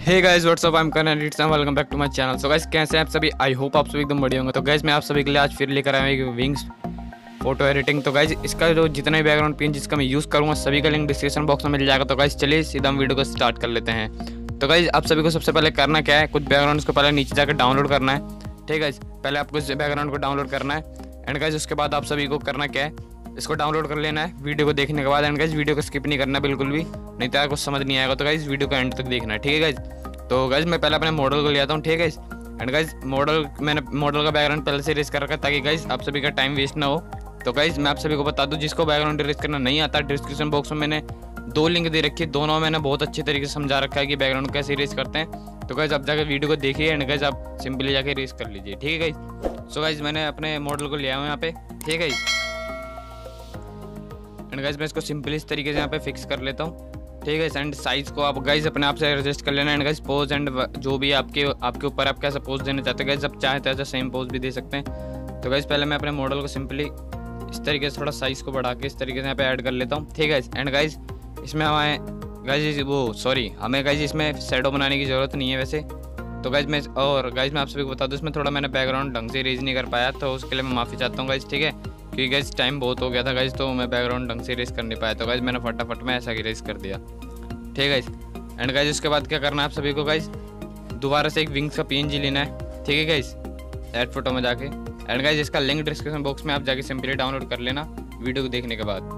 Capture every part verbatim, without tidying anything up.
Hey guys what's up, I am Karan it's and welcome back to my channel. So guys, कैसे हैं आप सभी? I hope आप सभी एकदम बढ़िया होंगे। तो गाइस मैं आप सभी के लिए आज फिर लेकर आया हूं एक विंग्स फोटो एडिटिंग। तो गाइस इसका जो जितना भी बैकग्राउंड पिन जिसका मैं यूज़ करूँगा सभी का लिंक डिस्क्रिप्शन बॉक्स में मिल जाएगा। तो गाइस चलिए सीधा हम वीडियो को स्टार्ट कर लेते हैं। तो गाइस आप सभी को सबसे पहले करना क्या है, कुछ बैकग्राउंड को पहले नीचे जाकर डाउनलोड करना है। ठीक है गाइस, पहले आपको इस बैकग्राउंड को डाउनलोड करना है। एंड गाइस उसके बाद आप सभी को करना क्या है, इसको डाउनलोड कर लेना है वीडियो को देखने के बाद। एंड गाइस वीडियो को स्किप नहीं करना बिल्कुल भी, नहीं तो कुछ समझ नहीं आएगा। तो गाइस वीडियो को एंड तक देखना है। ठीक है गाइस, तो गाइस मैं पहले अपने मॉडल को ले आता हूँ। ठीक है गाइस, एंड गाइस मॉडल मैंने मॉडल का बैकग्राउंड पहले से इरेज कर रखा है ताकि गाइस आप सभी का टाइम वेस्ट ना हो। तो गाइस मैं आप सभी को बता दूं, जिसको बैकग्राउंड इरेज करना नहीं आता, डिस्क्रिप्शन बॉक्स में मैंने दो लिंक दे रखी है, दोनों मैंने बहुत अच्छे तरीके से समझा रखा है कि बैकग्राउंड कैसे इरेज करते हैं। तो गाइस आप जाकर वीडियो को देखिए एंड गाइस आप सिंपली जाकर इरेज कर लीजिए। ठीक है गाइस, सो गाइस मैंने अपने मॉडल को लिया हूँ यहाँ पे। ठीक है गाइस, एंड गाइस मैं इसको सिंपली इस तरीके से यहाँ पे फिक्स कर लेता हूँ। ठीक है, एंड साइज को आप गाइस अपने आप से एडजस्ट कर लेना। एंड गाइस पोज एंड जो भी आपके आपके ऊपर आप कैसा पोज देना चाहते हैं, गाइस आप चाहे तो ऐसा सेम पोज भी दे सकते हैं। तो गाइस पहले मैं अपने मॉडल को सिंपली इस तरीके से थोड़ा साइज को बढ़ा के इस तरीके से यहाँ पे ऐड कर लेता हूँ। ठीक है, एंड गाइस इसमें हमें गाइस वो सॉरी हमें गाइस इसमें शैडो बनाने की ज़रूरत नहीं है वैसे। तो गाइस मैं और गाइस मैं आप सभी को बता दूँ, इसमें थोड़ा मैंने बैकग्राउंड ढंग से इरेज नहीं कर पाया, तो उसके लिए मैं माफ़ी चाहता हूँ गाइस। ठीक है, क्योंकि गाइस टाइम बहुत हो गया था गाइस, तो मैं बैकग्राउंड ढंग से इरेज कर नहीं पाया। तो गाइस मैंने फटाफट में ऐसा इरेज कर दिया। ठीक है गाइस, एंड गाइस उसके बाद क्या करना है आप सभी को, गाइस दोबारा से एक विंग्स का पीएनजी लेना है। ठीक है गाइस, ऐड फोटो में जाके, एंड गाइस इसका लिंक डिस्क्रिप्शन बॉक्स में आप जाके सिंपली डाउनलोड कर लेना वीडियो को देखने के बाद।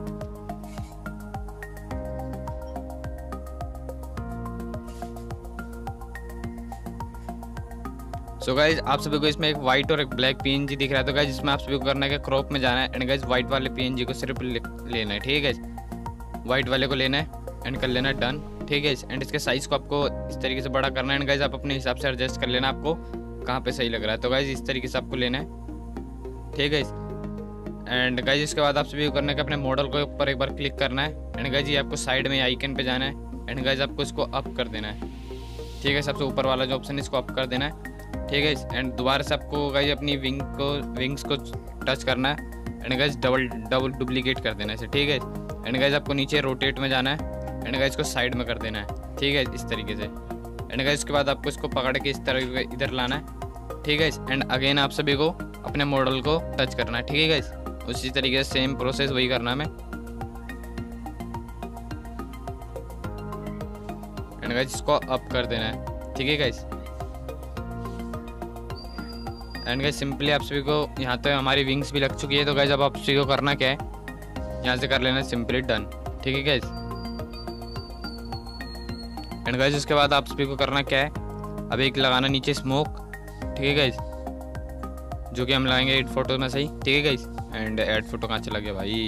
सो so गाइज आप सभी को इसमें एक वाइट और एक ब्लैक पीएनजी दिख रहा है। तो गाइज इसमें आप सभी को करना है कि क्रॉप में जाना है एंड गाइज वाइट वाले पीएनजी को सिर्फ लेना है। ठीक है गाइज, वाइट वाले को लेना है एंड कर लेना है डन। ठीक है, एंड इसके साइज को आपको इस तरीके से बड़ा करना है। एंड गाइज आप अपने हिसाब से एडजस्ट कर लेना आपको कहाँ पे सही लग रहा है। तो गाइज इस तरीके से आपको लेना है। ठीक है, एंड गाइज इसके बाद आप सभी को करना है कि अपने मॉडल को ऊपर एक बार क्लिक करना है। एंड गाइज ये आपको साइड में आइकन पे जाना है एंड गाइज आपको इसको अप कर देना है। ठीक है, सबसे ऊपर वाला जो ऑप्शन है इसको अप कर देना है। ठीक है, एंड दोबारा से आपको गाइस अपनी विंग को विंग्स को टच करना है and guys double double duplicate कर देना है इसे। ठीक है, एंड गाइस आपको नीचे रोटेट में जाना है एंड गाइस को साइड में कर देना है। ठीक है, इस तरीके से। एंड गाइस उसके बाद आपको इसको पकड़ के इस तरह इधर लाना है। ठीक है, एंड अगेन आप सभी को अपने मॉडल को टच करना है। ठीक है गाइस, उसी तरीके से सेम प्रोसेस वही करना है। एंड गाइस इसको अप कर देना है। ठीक है गाइस, एंड गाइस सिंपली आप सभी को यहाँ तक हमारी विंग्स भी लग चुकी है। तो गाइस अब आप सभी को करना क्या है, यहाँ से कर लेना सिंपली डन। ठीक है गाइस, एंड गाइस उसके बाद आप सभी को करना क्या है, अब एक लगाना नीचे स्मोक। ठीक है गाइस, जो कि हम लगाएंगे एड फोटो में सही। ठीक है गाइस, एंड एड फोटो कहाँ चला गया भाई।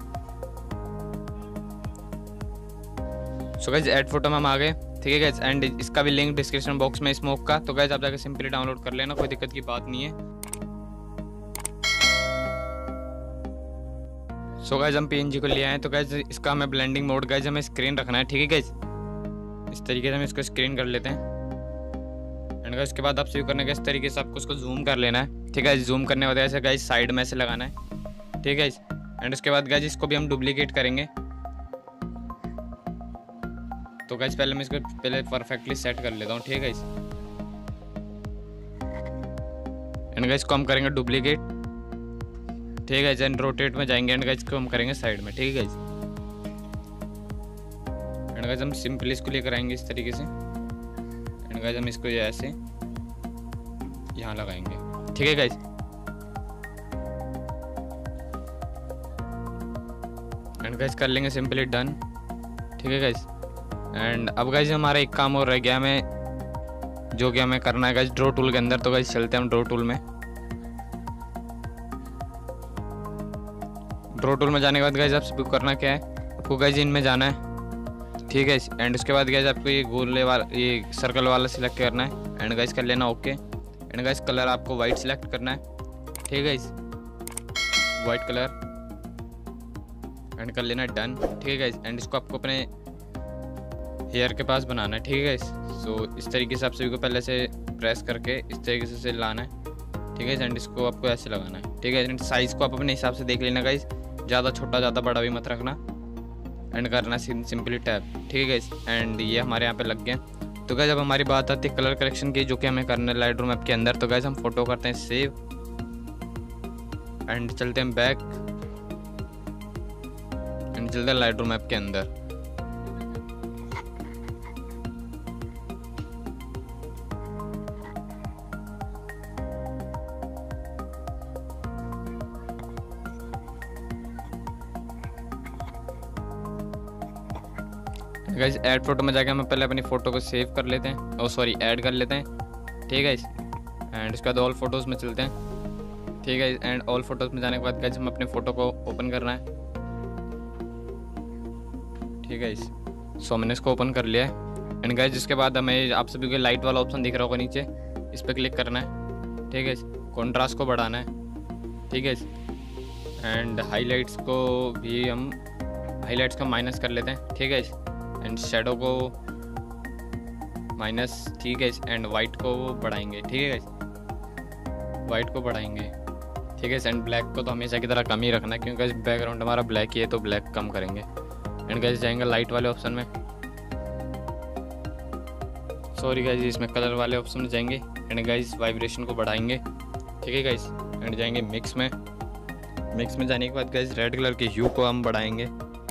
सो गाइस एड फोटो में हम आ गए। ठीक है गाइस, एंड इसका भी लिंक डिस्क्रिप्शन बॉक्स में स्मोक का। तो गाइस आप जाकर सिंपली डाउनलोड कर लेना, कोई दिक्कत की बात नहीं है। सो गाइस हम पीएनजी को ले आए। तो गाइस इसका हमें ब्लेंडिंग मोड गाइस हमें स्क्रीन रखना है। ठीक है गाइस, इस तरीके से हम इसको स्क्रीन कर लेते हैं। एंड गाइस उसके बाद आप सभी करने का इस तरीके से आपको उसको जूम कर लेना है। ठीक है, जूम करने वाले ऐसे गाइस साइड में से लगाना है। ठीक है, एंड उसके बाद गाइस इसको भी हम डुप्लीकेट करेंगे। तो गाइस पहले मैं इसको पहले परफेक्टली सेट कर लेता हूँ। ठीक है गाइस, एंड गाइस को हम करेंगे डुप्लीकेट। ठीक है गाइस, एंड रोटेट में जाएंगे एंड गाइस को हम करेंगे साइड में। ठीक है गाइस, एंड गाइस हम सिंपली इसको लेकर आएंगे इस तरीके से। एंड गाइस हम इसको ऐसे यहाँ लगाएंगे। ठीक है गाइस, एंड गाइस कर लेंगे सिंपली डन। ठीक है गाइस, एंड अब गाइस हमारा एक काम और रह गया हमें, जो कि हमें करना है गाइस ड्रॉ टूल के अंदर। तो गाइस चलते हैं हम ड्रॉ टूल में। ड्रॉ टूल में जाने के बाद गाइस आप सबको करना क्या है, आपको गाइस इनमें जाना है। ठीक है, एंड उसके बाद गाइस आपको ये गोले वाला ये सर्कल वाला सिलेक्ट करना है एंड गाइस कर लेना ओके। एंड गाइस कलर आपको वाइट सिलेक्ट करना है। ठीक है गाइस, वाइट कलर एंड कर लेना डन। ठीक है गाइस, एंड इसको आपको अपने हेयर के पास बनाना है। ठीक है, सो इस तरीके से आप सभी को पहले से प्रेस करके इस तरीके से, से लाना है। ठीक है, एंड इसको आपको ऐसे लगाना है। ठीक है, एंड साइज़ को आप अपने हिसाब से देख लेना गाइस, ज़्यादा छोटा ज़्यादा बड़ा भी मत रखना। एंड करना सिंपली टैप। ठीक है गाइस, एंड ये हमारे यहाँ पे लग गए। तो तो गाइस अब हमारी बात आती है कलर करेक्शन की, जो कि हमें करना है लाइटरूम ऐप के अंदर। तो गाइस हम फोटो करते हैं सेव एंड चलते हैं बैक एंड चलते हैं लाइटरूम ऐप के अंदर। गाइस ऐड फोटो में जाके हम पहले अपनी फ़ोटो को सेव कर लेते हैं, और सॉरी ऐड कर लेते हैं, ठीक है। एंड उसके बाद ऑल फोटोज़ में चलते हैं, ठीक है। एंड ऑल फोटोज़ में जाने के बाद गाइस हम अपने फ़ोटो को ओपन करना है, ठीक है। सो मैंने इसको ओपन कर लिया है। एंड गाइस जिसके बाद हमें आप सभी को लाइट वाला ऑप्शन दिख रहा होगा नीचे, इस पर क्लिक करना है, ठीक है। कॉन्ट्रास्ट को बढ़ाना है, ठीक है। एंड हाईलाइट्स को भी हम हाईलाइट्स को माइनस कर लेते हैं, ठीक है। एंड शेडो को माइनस, ठीक है। एंड वाइट को बढ़ाएंगे, ठीक है। वाइट को बढ़ाएंगे, ठीक है। एंड ब्लैक को तो हमेशा की तरह कम ही रखना है, क्योंकि बैकग्राउंड हमारा ब्लैक ही है, तो ब्लैक कम करेंगे। एंड गाइस जाएंगे लाइट वाले ऑप्शन में, सॉरी गाइस इसमें कलर वाले ऑप्शन में जाएंगे। एंड गाइस वाइब्रेशन को बढ़ाएंगे, ठीक है गाइस। एंड जाएंगे मिक्स में, मिक्स में जाने के बाद गाइस रेड कलर के ह्यू को हम बढ़ाएंगे,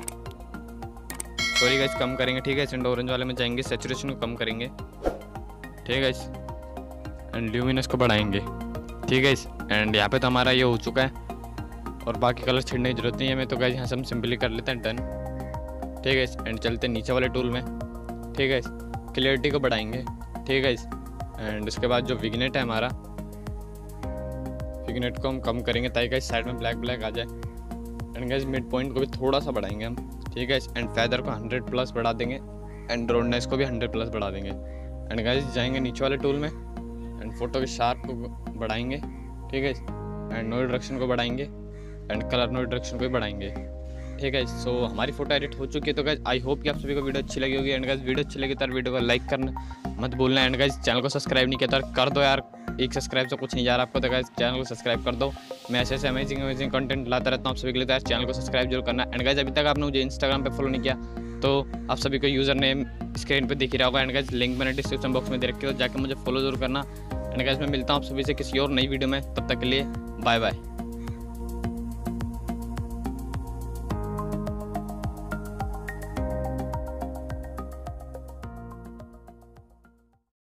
सॉरी गाइस कम करेंगे, ठीक है। एंड ऑरेंज वाले में जाएंगे, सैचुरेशन को कम करेंगे, ठीक है गाइस। एंड ल्यूमिनस को बढ़ाएंगे, ठीक है। एंड यहाँ पे तो हमारा ये हो चुका है, और बाकी कलर छेड़ने की जरूरत नहीं है हमें। तो गाइस यहाँ से हम सिंपली कर लेते हैं डन, ठीक है। एंड चलते हैं नीचे वाले टूल में, ठीक है। क्लियरिटी को बढ़ाएंगे, ठीक है। एंड उसके बाद जो विग्नेट है हमारा, विग्नेट को हम कम करेंगे ताकि गाइस साइड में ब्लैक ब्लैक आ जाए। एंड गाइस मिड पॉइंट को भी थोड़ा सा बढ़ाएंगे हम, ठीक है। एंड फेदर को हंड्रेड प्लस बढ़ा देंगे, एंड रोडनेस को भी हंड्रेड प्लस बढ़ा देंगे। एंड गाइस जाएंगे नीचे वाले टूल में, एंड फोटो के शार्प को बढ़ाएंगे, ठीक है। एंड नो डिरेक्शन को बढ़ाएंगे, एंड कलर नो डिरेक्शन को भी बढ़ाएंगे, ठीक है। सो so, हमारी फोटो एडिट हो चुकी है। तो गाइस आई होप कि आप सभी को वीडियो अच्छी लगी होगी। एंड गाइस वीडियो अच्छी लगी तो यार वीडियो को लाइक करना मत भूलना। एंड गाइस चैनल को सब्सक्राइब नहीं किया तो कर दो यार, एक सब्सक्राइब से कुछ नहीं जा रहा आपको। तो गाइस चैनल को सब्सक्राइब कर दो, मैं ऐसे ऐसे अमेजिंग अमेजिंग कंटेंट लाता रहता हूँ आप सभी के लिए। तो यार चैनल को सब्सक्राइब जरूर करना। एंड गाइस अभी तक आपने मुझे इंस्टाग्राम पे फॉलो नहीं किया तो आप सभी को यूज़र नेम स्क्रीन पे दिख रहा होगा। एंड गाइस लिंक मैंने डिस्क्रिप्शन बॉक्स में दे रखी है, तो जाकर मुझे फॉलो जरूर करना। एंड गाइस मैं मिलता हूँ आप सभी से किसी और नई वीडियो में, तब तक के लिए बाय बाय।